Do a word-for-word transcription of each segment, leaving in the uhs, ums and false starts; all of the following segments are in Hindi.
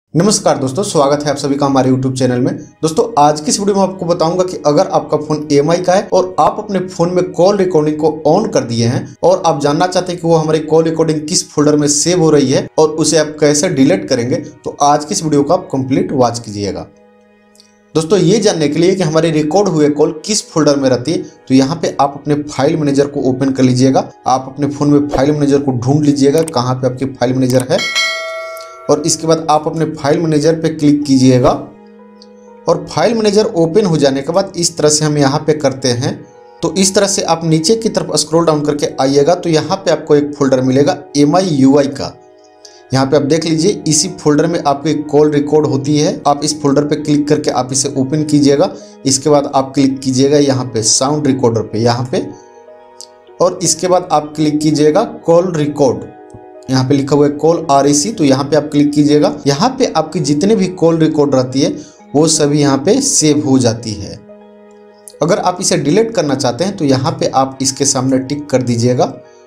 नमस्कार दोस्तों, स्वागत है आप सभी का हमारे यूट्यूब चैनल में। दोस्तों आज की इस वीडियो में आपको बताऊंगा कि अगर आपका फोन ई एम आई का है और आप अपने फोन में कॉल रिकॉर्डिंग को ऑन कर दिए हैं और आप जानना चाहते हैं कि वो हमारी कॉल रिकॉर्डिंग किस फोल्डर में सेव हो रही है और उसे आप कैसे डिलीट करेंगे, तो आज की इस वीडियो को आप कंप्लीट वॉच कीजिएगा। दोस्तों ये जानने के लिए कि हमारी रिकॉर्ड हुए कॉल किस फोल्डर में रहती है, तो यहाँ पे आप अपने फाइल मैनेजर को ओपन कर लीजिएगा। आप अपने फोन में फाइल मैनेजर को ढूंढ लीजिएगा कहाँ पे आपकी फाइल मैनेजर है, और इसके बाद आप अपने फाइल मैनेजर पे क्लिक कीजिएगा। और फाइल मैनेजर ओपन हो जाने के बाद इस तरह से हम यहाँ पे करते हैं, तो इस तरह से आप नीचे की तरफ स्क्रॉल डाउन करके आइएगा तो यहाँ पे आपको एक फोल्डर मिलेगा एम आई यू आई का। यहाँ पे आप देख लीजिए, इसी फोल्डर में आपकी कॉल रिकॉर्ड होती है। आप इस फोल्डर पे क्लिक करके आप इसे ओपन कीजिएगा। इसके बाद आप क्लिक कीजिएगा यहाँ पे साउंड रिकॉर्डर पे यहाँ पे, और इसके बाद आप क्लिक कीजिएगा कॉल रिकॉर्ड। यहाँ पे लिखा हुआ है कॉल आर ई सी, तो यहाँ पे आप क्लिक कीजिएगा। यहाँ पे आपकी जितने भी कॉल रिकॉर्ड रहती है वो सभी यहाँ पे सेव हो जाती है। अगर आप इसे डिलीट करना चाहते हैं तो यहाँ पे आप इसके सामने टिक कर दीजिएगा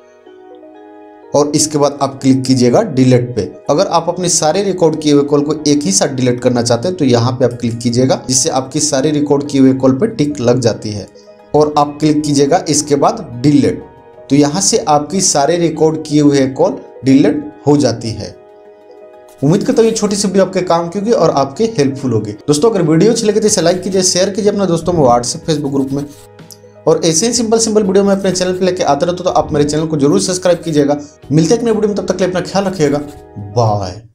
और इसके बाद आप क्लिक कीजिएगा डिलीट पे। अगर आप अपने सारे रिकॉर्ड किए हुए कॉल को एक ही साथ डिलीट करना चाहते हैं तो यहाँ पे आप क्लिक कीजिएगा, जिससे आपकी सारी रिकॉर्ड किए हुए कॉल पे टिक लग जाती है। और आप क्लिक कीजिएगा इसके बाद डिलीट, तो यहाँ से आपकी सारे रिकॉर्ड किए हुए कॉल डिलीट हो जाती है। उम्मीद करता हूँ ये छोटी सी वीडियो आपके काम की होगी और आपके हेल्पफुल होगी। दोस्तों अगर वीडियो अच्छी लगे तो इसे लाइक कीजिए, शेयर कीजिए अपने दोस्तों में, व्हाट्सएप फेसबुक ग्रुप में। और ऐसे ही सिंपल सिंपल वीडियो मैं अपने चैनल पे लेके आते रहता हूं, तो आप मेरे चैनल को जरूर सब्सक्राइब कीजिएगा। मिलते हैं एक नए वीडियो में, तब तक के लिए अपना ख्याल रखिएगा। बाय।